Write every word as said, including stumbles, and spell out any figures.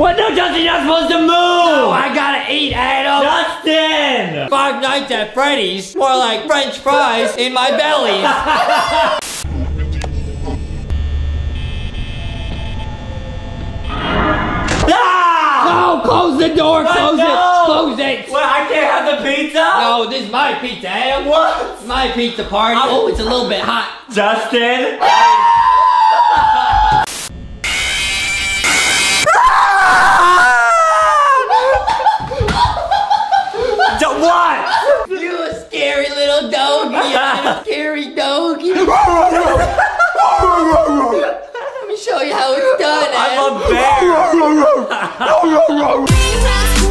What? No, Justin, you're not supposed to move! No, I gotta eat, Adam! Justin! Five Nights at Freddy's, more like French fries in my belly. Ah! No, close the door, What? close No. it, close it. Well, I can't have the pizza? No, this is my pizza, Adam. What? It's my pizza party. Oh, it's a little bit hot. Justin? What? You a scary little doggy. I'm a scary doggy. Let me show you how it's done, Adam. I'm a bear.